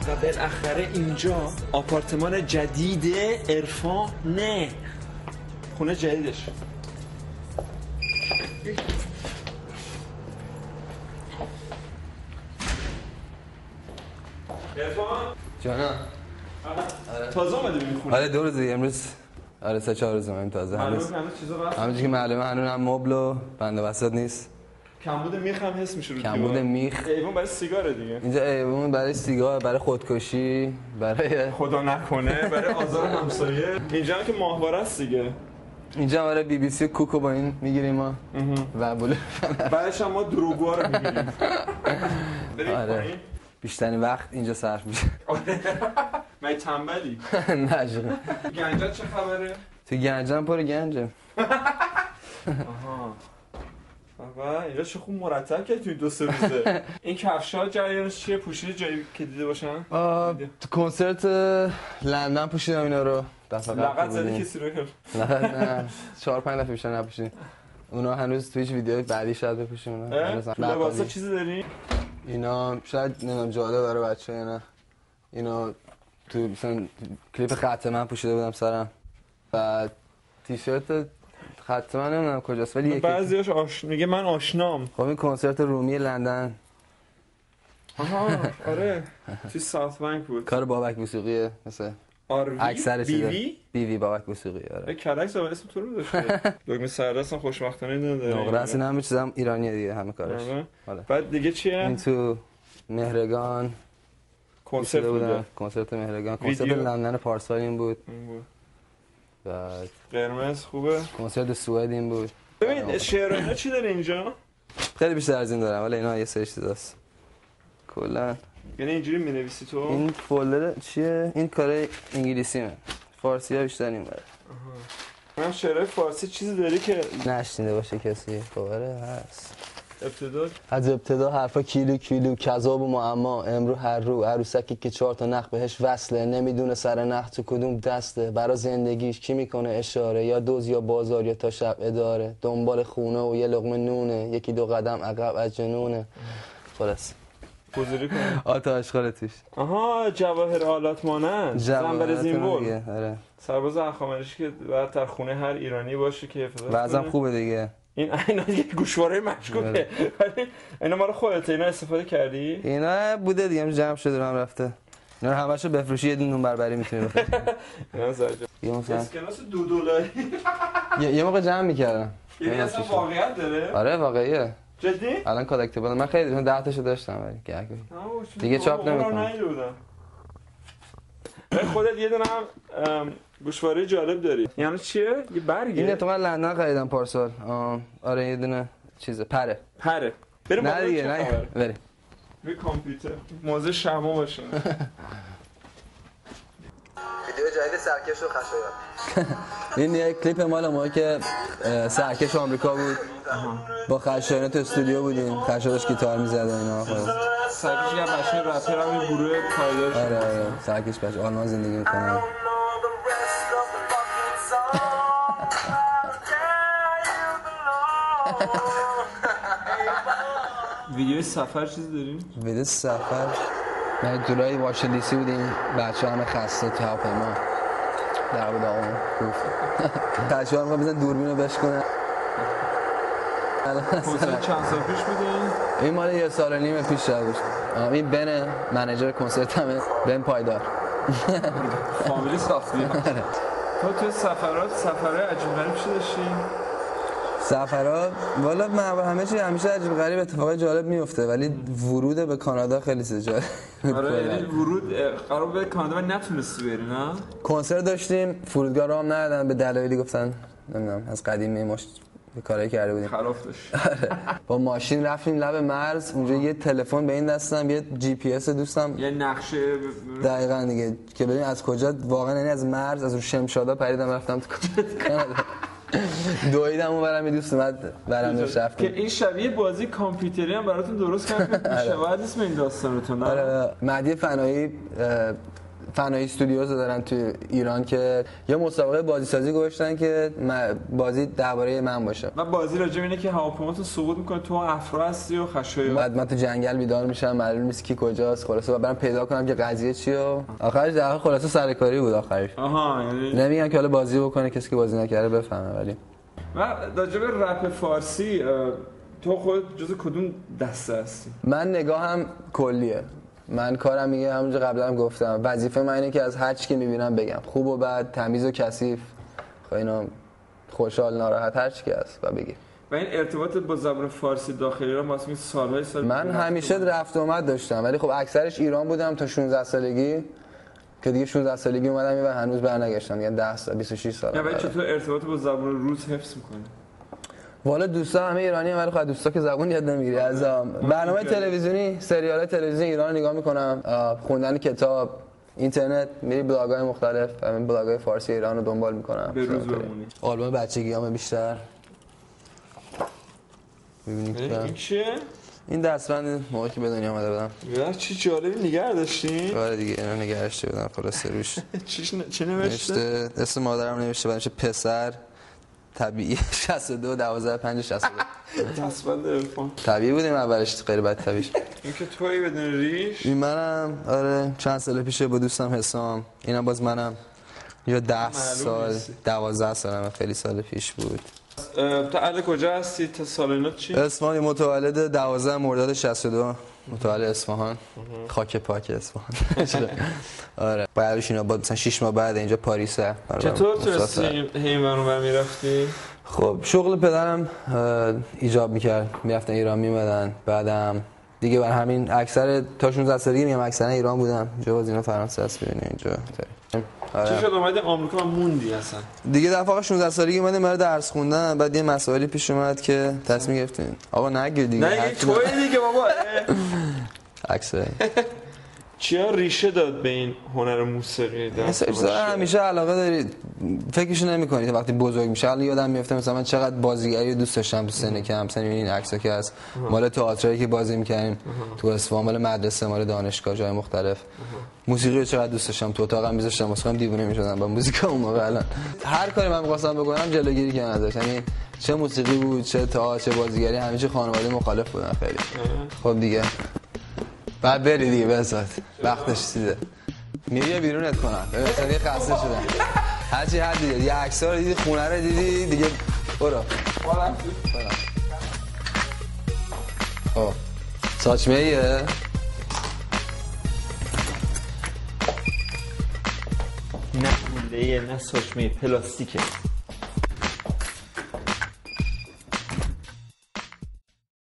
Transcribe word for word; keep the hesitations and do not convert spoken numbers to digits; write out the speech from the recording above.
و بالاخره اینجا آپارتمان جدید عرفان، نه خونه جدیدش. عرفان جانا تازه اومدی به خونه؟ آره دو روز دیگه امروز. آره سه چهار روز اومدیم تازه. هنوز هنوز چیزا بس. همونجوری که معلومه هنوز هم مبل و بند وسط نیست. کمبود میخ هم حس میشه رو کمبود میخ. ایوون برای سیگاره دیگه. اینجا ایوون برای سیگار، برای خودکشی، برای خدا نکنه برای آزار همسایه. اینجا هم که ماهواره است دیگه. اینجا برای بی بی سی کوکو با این میگیریم ما و بوله بعدش هم ما دروگوها رو میگیریم. آره بیشترین وقت اینجا صرف میشه. من تنبلی. نه جون. گنجا چه خبره؟ تو گنجم پر گنجه. آها. بابا اینجا چه خوب مرتب کردی توی دو سه روزه. این کفشا جریانش چیه؟ پوشیده جایی که دیده باشن؟ تو کنسرت لندن پوشیدم اینا رو. لقد زدی کسی رو؟ نه چهار پنج دفعه بیشتر نپوشیدیم. اونا هنوز تو هیچ ویدیوی بعدی شاید بپوشیم اونا. تو لباسا چیزی داری؟ اینا شاید نمیدونم جالب برای بچه‌ها نه. اینا تو مثلا کلیپ خط من پوشیده بودم سرم. و تیشرت خط من نمیدونم کجاست ولی یکی بعضیاش آش میگه من آشنام. خب این کنسرت رومی لندن. آها آره تو ساوت بانک بود. کار بابک موسیقیه مثلا اکثر چیزا بی وی بی وی بابک موسیقی. آره کلکس با اسم تو رو داشته. دکمه سردستم خوشبختانه نداره. نقره اصلا همه چیزام ایرانیه دیگه همه کارش. آره. بعد دیگه چیه؟ این تو مهرگان کنسرت بود. کنسرت مهرگان، کنسرت لندن پارسال این بود. این بود. بعد قرمز خوبه. کنسرت سوئد این بود. ببین شعر اینا چی داره اینجا؟ خیلی بیشتر از این دارم ولی اینا یه سری چیزاست. کلا یعنی اینجوری می‌نویسی تو؟ این فولدر چیه؟ این کار انگلیسیه. فارسی‌ها بیشتر این بره. آها. من شعر فارسی چیزی داری که نشنیده باشه کسی؟ خبره هست. ابتدا از ابتدا حرفا کیلو کیلو کذاب و معما امرو هر رو عروسکی که چهار تا نخ بهش وصله نمیدونه سر نخ تو کدوم دسته برا زندگیش کی میکنه اشاره یا دوز یا بازار یا تا شب اداره دنبال خونه و یه لقمه نونه یکی دو قدم عقب از جنونه. خلاص بزرگی کنم آتا اشغال توش. آها جواهر آلات مانند زنبر زینبول. آره سرباز هخامنشی که بعد در خونه هر ایرانی باشه که حفاظت کنه. وضعم خوبه دیگه. این اینا یه گوشواره مشکوکه ولی اینا ما رو خودت اینا استفاده کردی؟ اینا بوده دیگه جمع شده هم رفته. اینا همشو بفروشی یه دونه بربری میتونی بخری. اینا زرجا یه مثلا اسکناس دو دلاری یه موقع جمع میکردم. یعنی اصلا واقعیت داره؟ آره واقعیه. جدی؟ الان کالکتیبل من خیلی ده تاشو داشتم ولی گه دیگه چاپ نمیکنم. خودت یه دونه هم گوشواره جالب داری. یعنی چیه؟ یه برگه؟ اینه تو من لندن خریدم پارسال. آره یه دونه چیزه پره. پره. بریم نه دیگه نه بریم. روی کامپیوتر موزه شما باشه. ویدیو جدید سرکش و خشایار. این یه کلیپ مال ما که سرکش آمریکا بود. با خشایار تو استودیو بودیم. خشایارش گیتار میزد و اینا. سرکش یه بچه رپر هم این گروه پایدارش. آره آره سرکش بچه آلمان زندگی میکنه. ویدیو سفر چیزی داریم؟ ویدیو سفر ما جولای واشنگتن دی سی بودیم بچه همه خسته تو هواپیما در بود آقا گفت بچه ها میخوام بزن دوربین رو بشکنن. کنسرت چند سال پیش بودیم؟ این مال یه سال و نیم پیش شد بود. این بن منیجر کنسرت همه بن پایدار فامیلی ساختی؟ تو توی سفرات سفرهای عجیب غریب چی داشتی؟ سفرها والا همه چی همیشه عجیب غریب اتفاقای جالب میفته ولی ورود به کانادا خیلی جالب. آره یعنی ورود قرار به کانادا و نتونستی بری نه؟ کنسرت داشتیم فرودگاه رو هم ندادن به دلایلی گفتن نمیدونم از قدیم ماش کارایی کرده بودیم. خلاف داشت. با ماشین رفتیم لب مرز اونجا یه تلفن به این دستم یه جی پی اس دوستم یه نقشه دقیقاً دیگه که ببین از کجا واقعا یعنی از مرز از اون شمشادا پریدم رفتم تو کانادا. دویدم اون برم یه دوست اومد برم داشت رفتیم که این شبیه بازی کامپیوتری هم براتون درست کرد. شباهت اسم این داستانتون. آره مهدی فنایی فنای استودیوز دارن تو ایران که یه مسابقه بازی سازی گذاشتن که بازی درباره من باشه. من بازی راجع به اینه که هواپیماتو سقوط میکنه تو افرا هستی و خشایار. بعد من تو جنگل بیدار میشم معلوم نیست کی کجاست، خلاصه برام پیدا کنم که قضیه چیه و آخرش در خلاصه سرکاری بود آخرش. آها یعنی نمیگم که حالا بازی بکنه کسی که بازی نکرده بفهمه. ولی و راجع به رپ فارسی تو خود جز کدوم دسته هستی؟ من نگاهم کلیه. من کارم میگه همونجا قبلا هم گفتم وظیفه من اینه که از هر چی که میبینم بگم، خوب و بد، تمیز و کثیف، خب اینا خوشحال ناراحت هر چی که هست و بگی. و این ارتباط با زبان فارسی داخلی رو واسه سالهای سال من همیشه رفت و آمد داشتم ولی خب اکثرش ایران بودم تا شانزده سالگی که دیگه شانزده سالگی اومدم و هنوز برنگشتم، یعنی ده سال بیست و شش سال. یا چطور ارتباط با زبان روس حفظ می‌کنی؟ والا دوستا همه ایرانی هم ولی خب دوستا که زبون یاد نمیگیری. از برنامه تلویزیونی، سریال تلویزیونی ایران رو نگاه میکنم، خوندن کتاب، اینترنت، میری بلاگ‌های مختلف، همین بلاگ‌های فارسی ایران رو دنبال میکنم. به روز بمونی. آلبوم بچگیامه بیشتر. می‌بینی که این چیه؟ این دستبند موقعی که به دنیا اومده بودم. یا چی جالبی نگه داشتین؟ آره دیگه اینا نگه داشته بودم خلاص روش. چیش چه نوشته؟ اسم مادرم نوشته بعدش پسر طبیعی شصت و دو دوازده پنج شصت و دو. دستبند عرفان. طبیعی بودیم اولش غیر بد طبیعی. این که تویی بدون ریش؟ این منم آره چند سال پیشه با دوستم حسام. اینم باز منم یا ده سال دوازده سالم خیلی سال پیش بود. تا اهل کجا هستی؟ تا سالانات چی؟ اصفهان. متولد دوازده مرداد شصت و دو. متولد اصفهان. خاک پاک اصفهان. آره. بعدش اینا بعد مثلا شش ماه بعد اینجا پاریسه. چطور تونستی این ور میرفتی؟ خب شغل پدرم ایجاب میکرد، میرفتن ایران میمدن. بعدم دیگه بر همین اکثر تا شانزده سالگی میام اکثرا ایران بودم. اینجا باز اینا فرانسه است ببینید اینجا. آره. چی شد اومدی آمریکا موندی اصلا؟ دیگه دفعه شانزده سالگی اومدیم برای درس خوندن، بعد یه مسائلی پیش اومد که تصمیم گرفتیم آقا نگو دیگه. نه توی دیگه بابا. عکسه چیا ریشه داد به این هنر موسیقی دست؟ همیشه علاقه دارید، فکرش نمی‌کنید وقتی بزرگ میشه. الان یادم میفته مثلا من چقدر بازیگری دوست داشتم تو سن کم. مثلا این عکسا که از مال تئاتری که بازی می‌کردیم تو اصفهان، مال مدرسه، مال دانشگاه، جای مختلف. موسیقی رو چقدر دوست داشتم، تو اتاقم می‌ذاشتم واسه دیوونه می‌شدم با موزیک اون موقع. الان هر کاری من می‌خواستم بکنم جلوگیری کردن ازش، یعنی چه موسیقی بود چه تئاتر چه بازیگری، همیشه خانواده مخالف بودن خیلی. خب دیگه بعد بری دیگه بسات وقتش رسیده میری بیرونت کنم مثلا دیگه خسته شدم. هرچی حد دیگه یه عکس‌ها رو دیدی، خونه رو دیدی دیگه برو. خب ساچمه ایه نه گوله نه ساچمه پلاستیکه.